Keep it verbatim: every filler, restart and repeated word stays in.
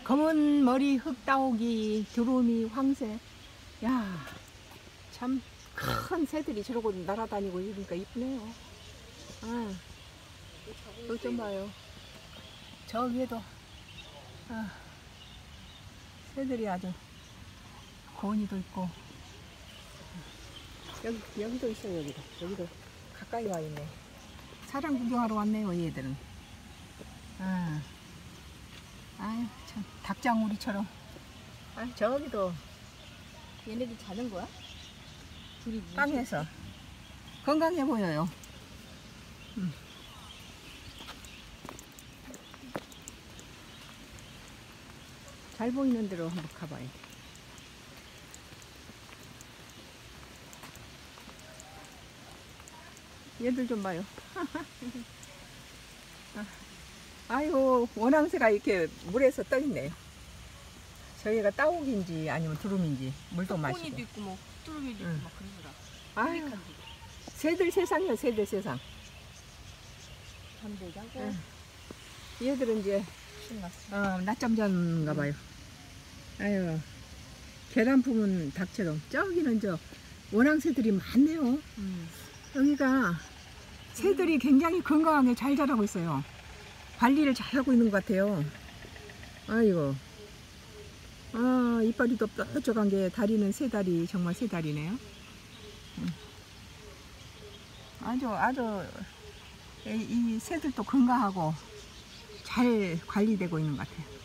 검은 머리 흑따오기, 두루미, 황새. 야, 참 큰 새들이 저러고 날아다니고 이러니까 이쁘네요. 아, 이거 좀 봐요. 저 위에도 아, 새들이 아주 고은이도 있고. 여기, 여기도 있어요. 여기도 여기도 가까이 와 있네. 사람 구경하러 왔네요. 얘들은. 아, 아유 참 닭장우리처럼. 아, 저기도 얘네들 자는 거야? 둘이 빵에서 건강해 보여요. 음. 잘 보이는 데로 한번 가봐요. 얘들 좀 봐요. 아유, 원앙새가 이렇게 물에서 떠 있네요. 저희가 따옥인지 아니면 두rum인지 물도 마시고. 닭고니도 있고 뭐 뚜루미도 응. 있고 막 그러더라. 아유, 펠리칸도. 새들 세상이요, 새들 세상. 담배장고 응. 얘들은 이제 신났어. 어, 낮잠 자는가 봐요. 아유, 계란 품은 닭처럼. 저기는 저 원앙새들이 많네요. 음. 여기가 새들이 굉장히 건강하게 잘 자라고 있어요. 관리를 잘하고 있는 것 같아요. 아이고, 아, 이빨이도 뾰족한 게 다리는 세 다리, 정말 세 다리네요. 음. 아주 아주 이, 이 새들도 건강하고 잘 관리되고 있는 것 같아요.